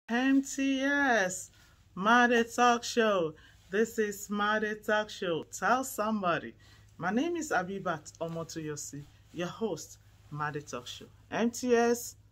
MTS, Made Talk Show. This is Made Talk Show. Tell somebody. My name is Abibat Omotoyosi, your host, Made Talk Show. MTS,